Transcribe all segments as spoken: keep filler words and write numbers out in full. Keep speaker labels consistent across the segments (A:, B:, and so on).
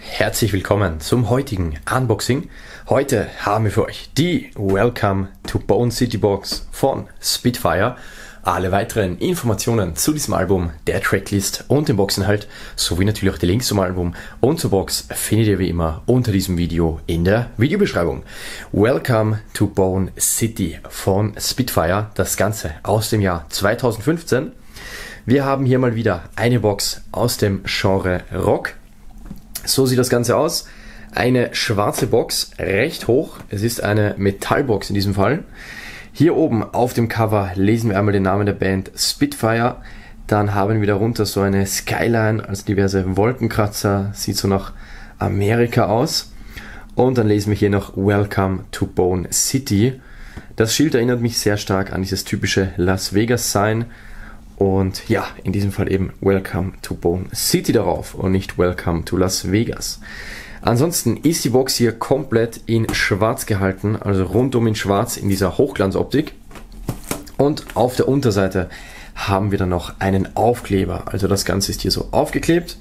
A: Herzlich willkommen zum heutigen Unboxing. Heute haben wir für euch die Welcome to Bone City Box von Spitfire. Alle weiteren Informationen zu diesem Album, der Tracklist und dem Boxinhalt sowie natürlich auch die Links zum Album und zur Box findet ihr wie immer unter diesem Video in der Videobeschreibung. Welcome to Bone City von Spitfire, das Ganze aus dem Jahr zweitausendfünfzehn. Wir haben hier mal wieder eine Box aus dem Genre Rock. So sieht das Ganze aus. Eine schwarze Box, recht hoch. Es ist eine Metallbox in diesem Fall. Hier oben auf dem Cover lesen wir einmal den Namen der Band Spitfire. Dann haben wir darunter so eine Skyline, also diverse Wolkenkratzer. Sieht so nach Amerika aus. Und dann lesen wir hier noch Welcome to Bone City. Das Schild erinnert mich sehr stark an dieses typische Las Vegas Sign. Und ja, in diesem Fall eben Welcome to Bone City darauf und nicht Welcome to Las Vegas. Ansonsten ist die Box hier komplett in schwarz gehalten, also rundum in schwarz in dieser Hochglanzoptik. Und auf der Unterseite haben wir dann noch einen Aufkleber, also das Ganze ist hier so aufgeklebt.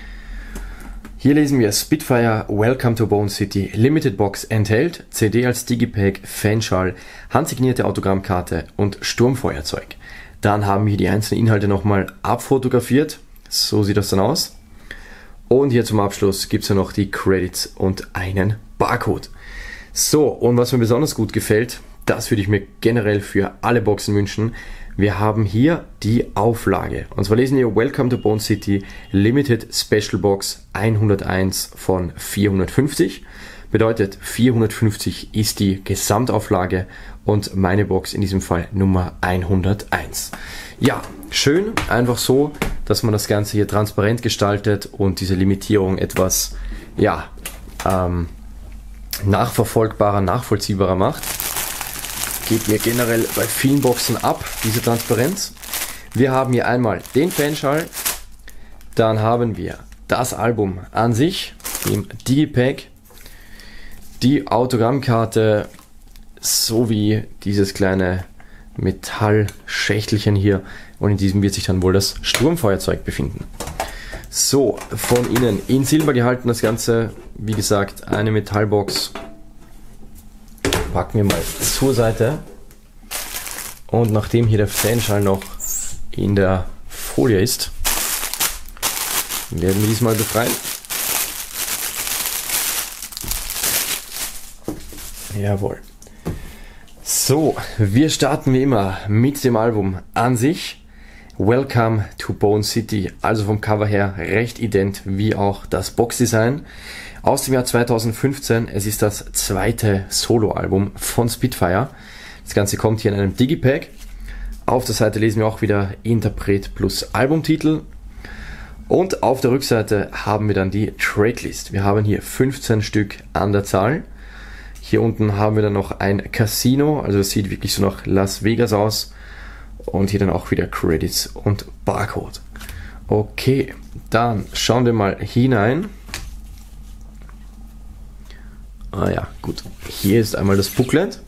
A: Hier lesen wir Spitfire Welcome to Bone City Limited Box enthält C D als Digipack, Fanschal, handsignierte Autogrammkarte und Sturmfeuerzeug. Dann haben wir die einzelnen Inhalte nochmal abfotografiert. So sieht das dann aus. Und hier zum Abschluss gibt es ja noch die Credits und einen Barcode. So, und was mir besonders gut gefällt, das würde ich mir generell für alle Boxen wünschen. Wir haben hier die Auflage. Und zwar lesen wir Welcome to Bone City Limited Special Box hunderteins von vierhundertfünfzig. Bedeutet, vierhundertfünfzig ist die Gesamtauflage und meine Box in diesem Fall Nummer hunderteins. Ja, schön, einfach so, dass man das Ganze hier transparent gestaltet und diese Limitierung etwas, ja, ähm, nachverfolgbarer, nachvollziehbarer macht. Geht mir generell bei vielen Boxen ab, diese Transparenz. Wir haben hier einmal den Fanschal, dann haben wir das Album an sich im Digipack, die Autogrammkarte sowie dieses kleine Metallschächtelchen hier und in diesem wird sich dann wohl das Sturmfeuerzeug befinden. So, von innen in Silber gehalten das Ganze, wie gesagt eine Metallbox. Packen wir mal zur Seite und nachdem hier der Fanschal noch in der Folie ist, werden wir diesmal befreien. Jawohl. So, wir starten wie immer mit dem Album an sich. Welcome to Bone City, also vom Cover her recht ident wie auch das Boxdesign. Aus dem Jahr zweitausendfünfzehn, es ist das zweite Soloalbum von Spitfire. Das Ganze kommt hier in einem Digipack. Auf der Seite lesen wir auch wieder Interpret plus Albumtitel. Und auf der Rückseite haben wir dann die Tracklist. Wir haben hier fünfzehn Stück an der Zahl. Hier unten haben wir dann noch ein Casino, also das sieht wirklich so nach Las Vegas aus. Und hier dann auch wieder Credits und Barcode. Okay, dann schauen wir mal hinein. Ah ja, gut. Hier ist einmal das Booklet.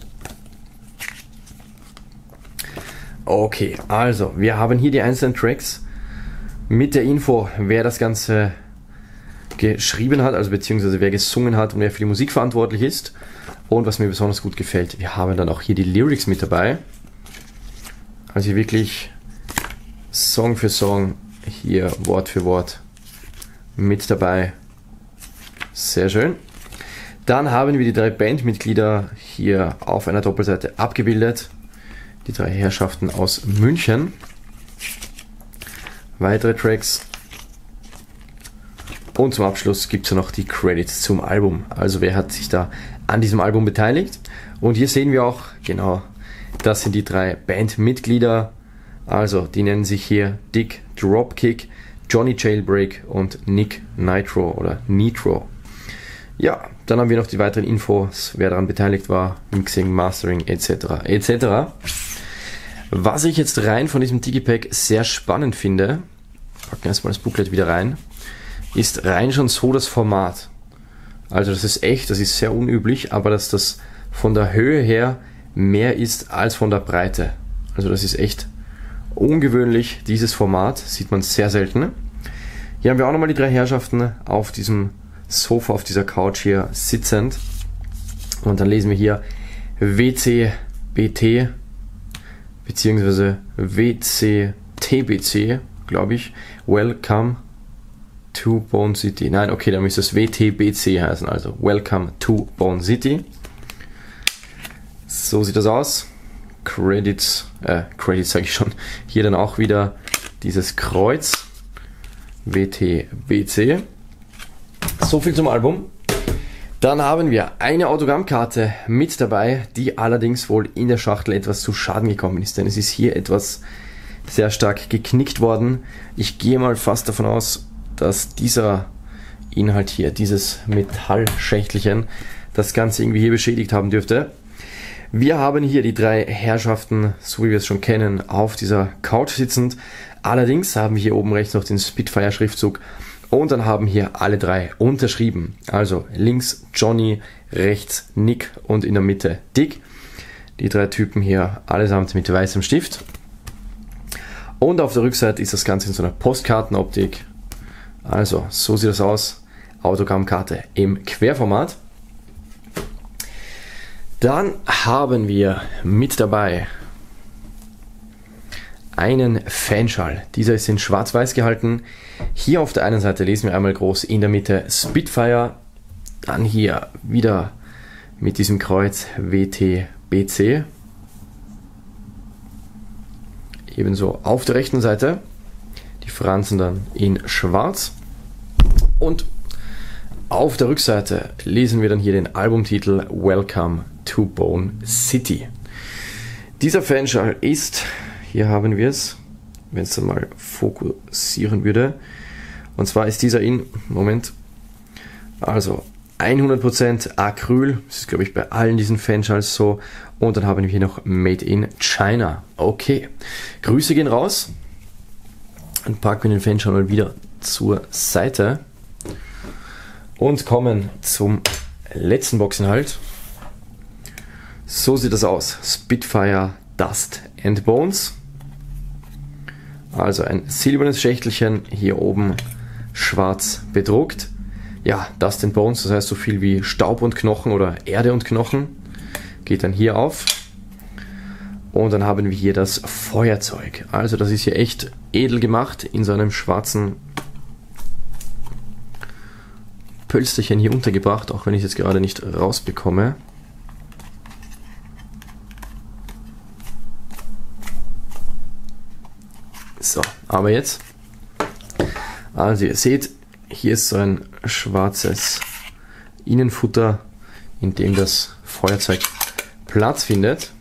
A: Okay, also wir haben hier die einzelnen Tracks mit der Info, wer das Ganze geschrieben hat, also beziehungsweise wer gesungen hat und wer für die Musik verantwortlich ist. Und was mir besonders gut gefällt, wir haben dann auch hier die Lyrics mit dabei. Also hier wirklich Song für Song, hier Wort für Wort mit dabei. Sehr schön. Dann haben wir die drei Bandmitglieder hier auf einer Doppelseite abgebildet. Die drei Herrschaften aus München. Weitere Tracks. Und zum Abschluss gibt es ja noch die Credits zum Album. Also wer hat sich da an diesem Album beteiligt. Und hier sehen wir auch, genau, das sind die drei Bandmitglieder. Also die nennen sich hier Dick Dropkick, Johnny Jailbreak und Nick Nitro oder Nitro. Ja, dann haben wir noch die weiteren Infos, wer daran beteiligt war, Mixing, Mastering et cetera et cetera. Was ich jetzt rein von diesem Digipack sehr spannend finde, packen erstmal das Booklet wieder rein, ist rein schon so das Format. Also das ist echt, das ist sehr unüblich, aber dass das von der Höhe her mehr ist als von der Breite. Also das ist echt ungewöhnlich, dieses Format, sieht man sehr selten. Hier haben wir auch nochmal die drei Herrschaften auf diesem Sofa auf dieser Couch hier sitzend. Und dann lesen wir hier W C B T beziehungsweise W C T B C, glaube ich. Welcome to Bone City. Nein, okay, dann müsste es W T B C heißen, also Welcome to Bone City. So sieht das aus. Credits, äh, Credits sage ich schon. Hier dann auch wieder dieses Kreuz. W T B C. So viel zum Album. Dann haben wir eine Autogrammkarte mit dabei, die allerdings wohl in der Schachtel etwas zu Schaden gekommen ist, denn es ist hier etwas sehr stark geknickt worden. Ich gehe mal fast davon aus, dass dieser Inhalt hier, dieses Metallschächtelchen, das Ganze irgendwie hier beschädigt haben dürfte. Wir haben hier die drei Herrschaften, so wie wir es schon kennen, auf dieser Couch sitzend. Allerdings haben wir hier oben rechts noch den Spitfire-Schriftzug und dann haben hier alle drei unterschrieben. Also links Johnny, rechts Nick und in der Mitte Dick. Die drei Typen hier allesamt mit weißem Stift. Und auf der Rückseite ist das Ganze in so einer Postkartenoptik. Also so sieht das aus. Autogrammkarte im Querformat. Dann haben wir mit dabei einen Fanschal. Dieser ist in schwarz-weiß gehalten. Hier auf der einen Seite lesen wir einmal groß in der Mitte Spitfire. Dann hier wieder mit diesem Kreuz W T B C. Ebenso auf der rechten Seite. Die Fransen dann in schwarz. Und auf der Rückseite lesen wir dann hier den Albumtitel Welcome to Bone City. Dieser Fanschal ist, hier haben wir es, wenn es dann mal fokussieren würde, und zwar ist dieser in, Moment, also hundert Prozent Acryl, das ist glaube ich bei allen diesen Fanschals so, und dann haben wir hier noch Made in China. Okay, Grüße gehen raus. Dann packen wir den Fanschal mal wieder zur Seite und kommen zum letzten Boxinhalt. So sieht das aus. Spitfire Dust and Bones. Also ein silbernes Schächtelchen, hier oben schwarz bedruckt. Ja, Dust and Bones, das heißt so viel wie Staub und Knochen oder Erde und Knochen. Geht dann hier auf. Und dann haben wir hier das Feuerzeug. Also das ist hier echt edel gemacht in so einem schwarzen Pölsterchen hier untergebracht, auch wenn ich es jetzt gerade nicht rausbekomme. So, aber jetzt, also ihr seht, hier ist so ein schwarzes Innenfutter, in dem das Feuerzeug Platz findet.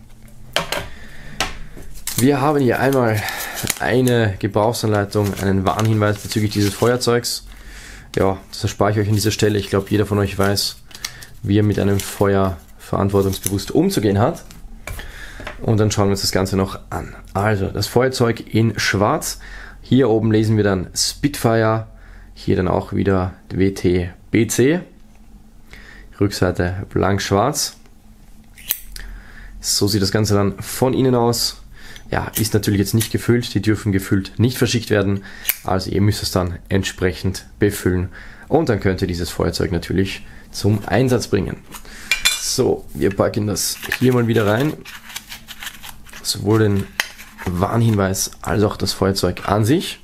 A: Wir haben hier einmal eine Gebrauchsanleitung, einen Warnhinweis bezüglich dieses Feuerzeugs. Ja, das erspare ich euch an dieser Stelle. Ich glaube, jeder von euch weiß, wie er mit einem Feuer verantwortungsbewusst umzugehen hat. Und dann schauen wir uns das Ganze noch an. Also, das Feuerzeug in schwarz. Hier oben lesen wir dann Spitfire. Hier dann auch wieder W T B C. Rückseite blank schwarz. So sieht das Ganze dann von innen aus. Ja, ist natürlich jetzt nicht gefüllt. Die dürfen gefüllt nicht verschickt werden. Also ihr müsst es dann entsprechend befüllen. Und dann könnt ihr dieses Feuerzeug natürlich zum Einsatz bringen. So, wir packen das hier mal wieder rein. Sowohl den Warnhinweis als auch das Feuerzeug an sich.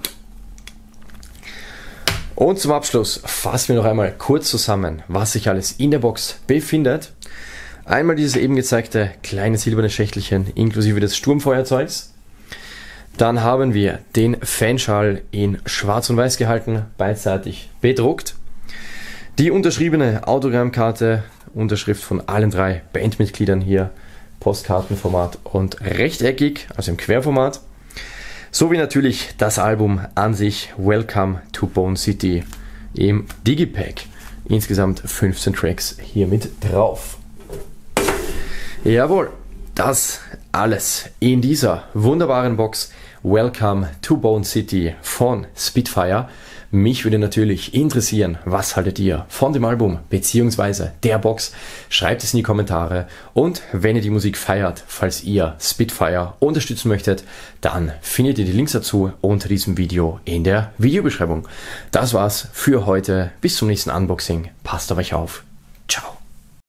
A: Und zum Abschluss fassen wir noch einmal kurz zusammen, was sich alles in der Box befindet. Einmal dieses eben gezeigte kleine silberne Schächtelchen inklusive des Sturmfeuerzeugs. Dann haben wir den Fanschal in schwarz und weiß gehalten, beidseitig bedruckt. Die unterschriebene Autogrammkarte, Unterschrift von allen drei Bandmitgliedern hier, Postkartenformat und rechteckig, also im Querformat. Sowie natürlich das Album an sich, Welcome to Bone City im Digipack. Insgesamt fünfzehn Tracks hier mit drauf. Jawohl, das alles in dieser wunderbaren Box Welcome to Bone City von Spitfire. Mich würde natürlich interessieren, was haltet ihr von dem Album bzw. der Box? Schreibt es in die Kommentare und wenn ihr die Musik feiert, falls ihr Spitfire unterstützen möchtet, dann findet ihr die Links dazu unter diesem Video in der Videobeschreibung. Das war's für heute. Bis zum nächsten Unboxing. Passt auf euch auf. Ciao.